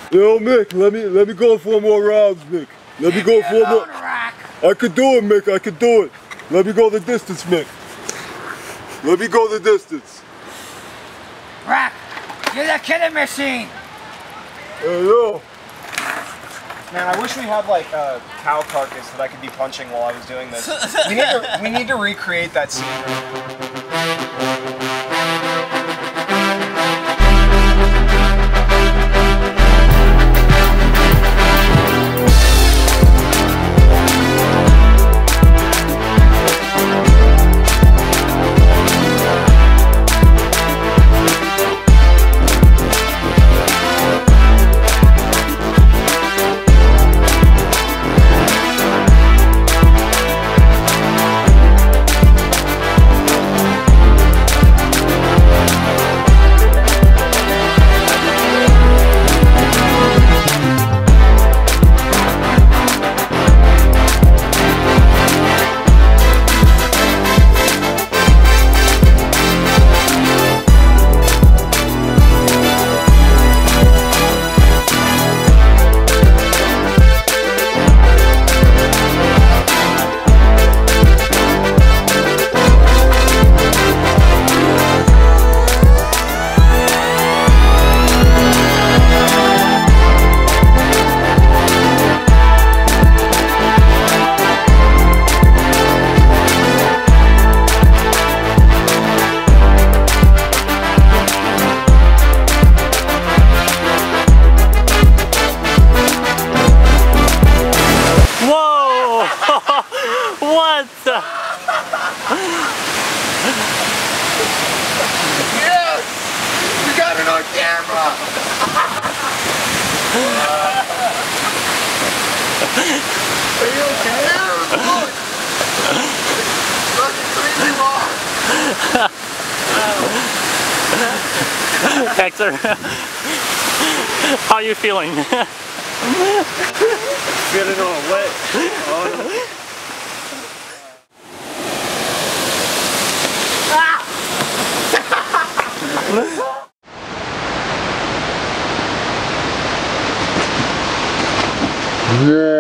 Yo, Mick, let me go 4 more rounds, Mick. Let me go 4 more. I could do it, Mick. I could do it. Let me go the distance, Mick. Let me go the distance. Rack, you're the killing machine. Hey, yo. Man, I wish we had like a cow carcass that I could be punching while I was doing this. We need to recreate that scene. What the? Yes! We got it on camera! Are you okay? Look! Fucking crazy long! Hector, how are you feeling? Feeling all wet. Oh, no. Yeah.